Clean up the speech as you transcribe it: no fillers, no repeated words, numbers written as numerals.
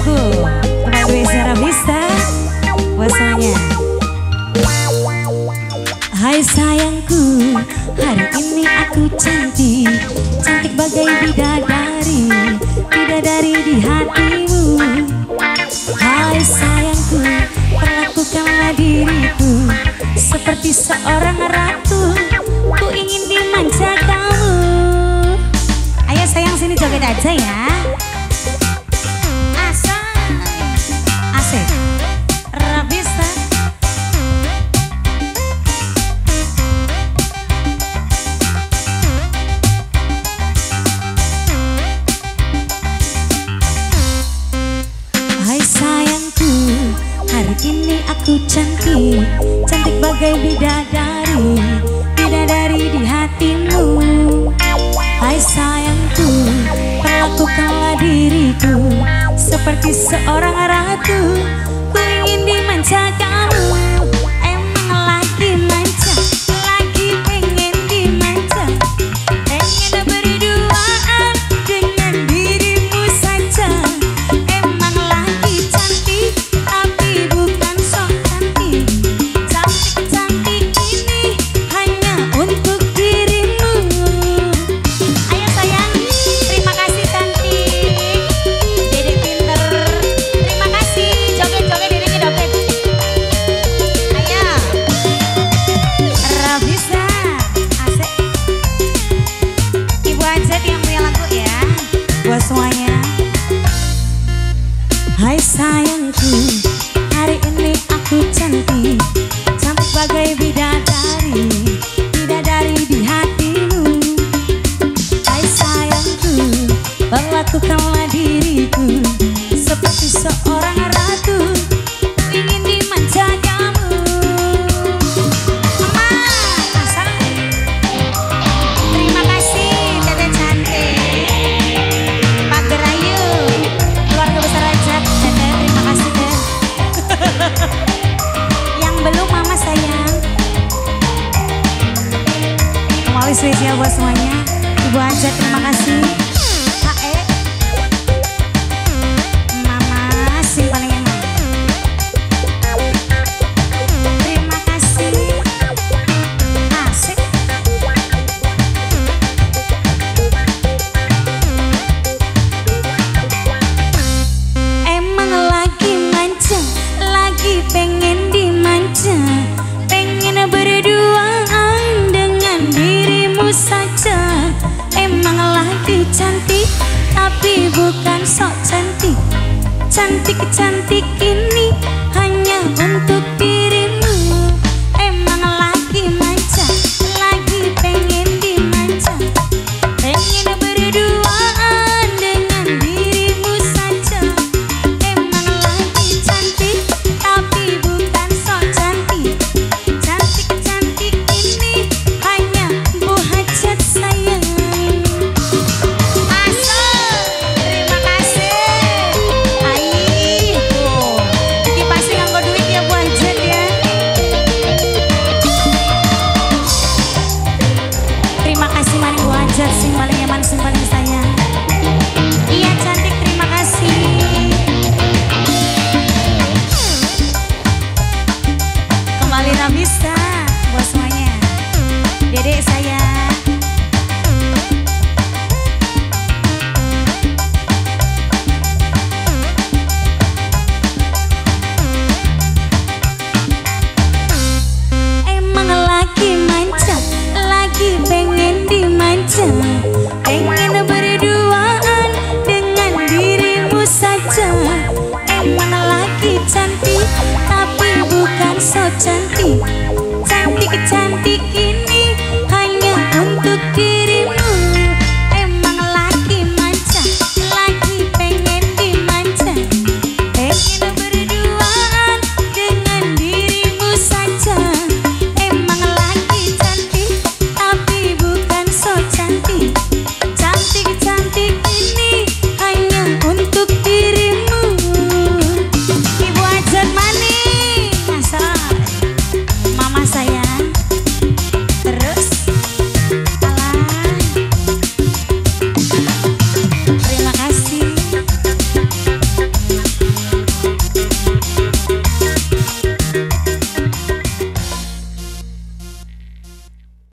sayangku, teman gue Sarah Vista, buat semuanya. Hai sayangku, hari ini aku cantik, cantik bagai bidadari, bidadari di hatimu. Hai sayangku, perlakukanlah diriku seperti seorang ratu, ku ingin dimanja kamu. Ayo sayang, sini joget aja ya. Asik Rabista. Hai sayangku, hari ini aku cantik, cantik bagai bidadari, bidadari di hatimu. Hai sayangku, perlakukanlah diriku seperti seorang ratu, ku ingin dimanja kamu. Emang lagi manja, lagi pengen dimanja, pengen berduaan dengan dirimu saja. Emang lagi cantik, tapi bukan sok cantik, cantik-cantik ini hanya untuk dirimu. Ayo sayang, terima kasih cantik, Dede pinter. Terima kasih, joget-joget Dedenya doget. Ayo Rabista, asik. Ibu Ajat yang punya lagu ya, buat semuanya. Hai sayangku, hari ini aku cantik, cantik bagai bidadari, bidadari di hatimu. Hai sayangku, perlakukanlah diriku seperti seorang ratu, ku ingin dimanja kamu. Mama, asal. Terima kasih Tete cantik, Pak Gerayu, keluarga besar Ajat. Tete, terima kasih Tete. Yang belum mama sayang, kembali spesial buat semuanya. Ibu Ajat terima kasih. Hae, mama sing paling enak. Terima kasih. Asik. Emang lagi manja, lagi pengen dimanja, pengen berduaan dengan dirimu saja. Emang lagi cantik, tapi bukan sok cantik, cantik-cantik ini hanya untuk dirimu. Emang lagi manja, lagi pengen dimanja, pengen berduaan dengan dirimu saja. Emang lagi cantik, tapi bukan sok cantik, cantik-cantik ini hanya Bu Hajat sayang. Terima kasih. Ini pasti nganggo duit ya Bu Hajat ya. Terima kasih maning Bu Hajat, sing paling nyaman, sing paling sayang. Iya cantik, terima kasih. Kembali Rabista buat semuanya. Dedek saya. Emang lagi manja, lagi pengen dimanja, pengen berduaan dengan dirimu saja. Emang lagi cantik, tapi bukan so cantik, cantik-cantik ini